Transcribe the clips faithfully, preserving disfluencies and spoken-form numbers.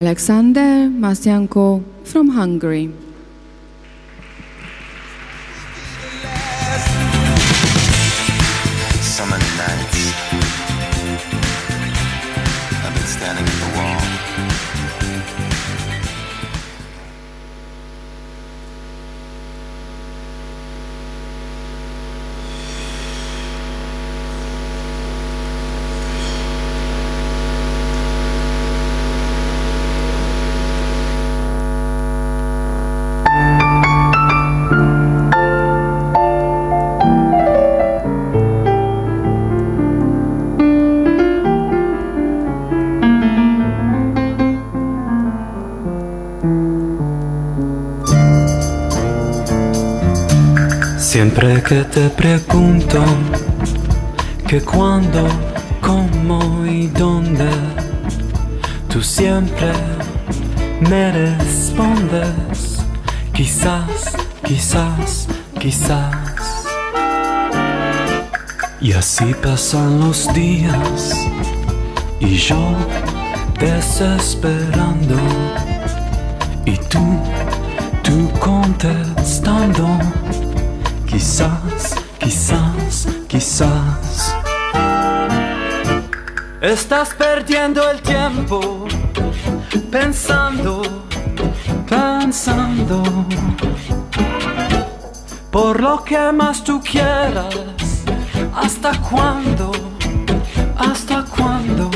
Alexander Masyanko from Hungary. So many nights I've been standing at the wall. Siempre que te pregunto que cuándo, cómo y dónde, tú siempre me respondes quizás, quizás, quizás. Y así pasan los días y yo desesperando y tú, tú contestando quizás, quizás, quizás. Estás perdiendo el tiempo pensando, pensando por lo que más tú quieras. ¿Hasta cuándo? ¿Hasta cuándo?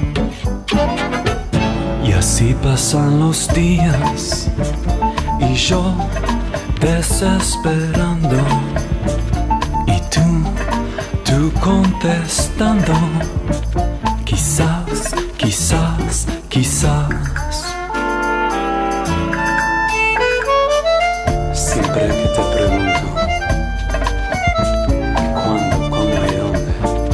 Y así pasan los días y yo desesperando y tú, tú contestando quizás, quizás, quizás. Siempre que te pregunto cuándo, cómo y dónde,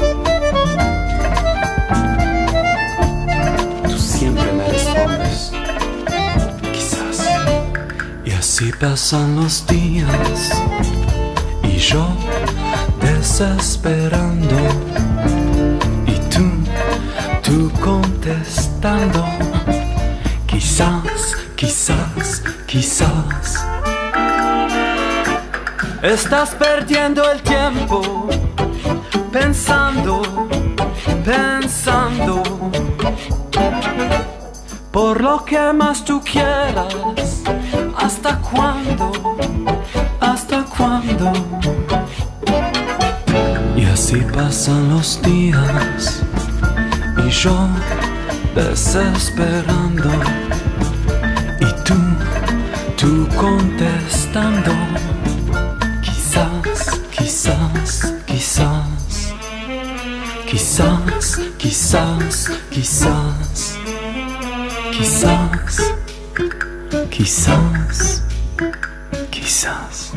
tú siempre me respondes quizás. Y así pasan los días y yo desesperando y tú, tú contestando quizás, quizás, quizás. Estás perdiendo el tiempo pensando, pensando por lo que más tú quieras. ¿Hasta cuándo? ¿Hasta cuándo? Y así pasan los días y yo desesperando y tú, tú contestando quizás, quizás, quizás, quizás, quizás, quizás, quizás, quizás, quizás.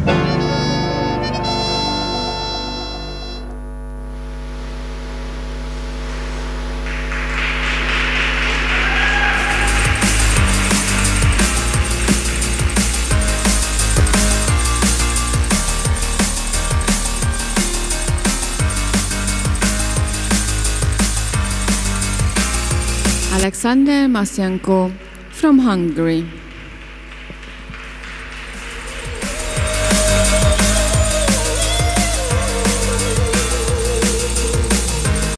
Alexander Masyanko from Hungary.